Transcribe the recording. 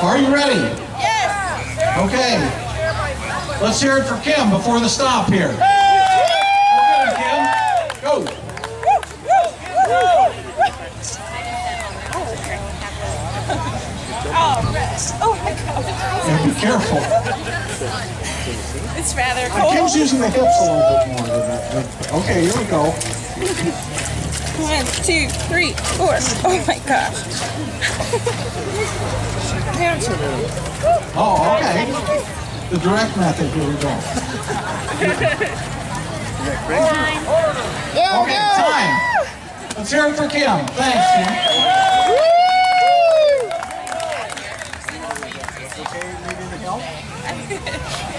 Are you ready? Yes. Okay. Let's hear it for Kim before the stop here. Go, Kim. Go. Oh my God. Yeah, be careful. It's rather cold. Kim's using the hips a little bit more than that. Okay, here we go. 1, 2, 3, 4. Oh my gosh. Oh, okay. The direct method, here we go. Okay, time. Let's hear it for Kim. Thanks, Kim. Okay, needing help?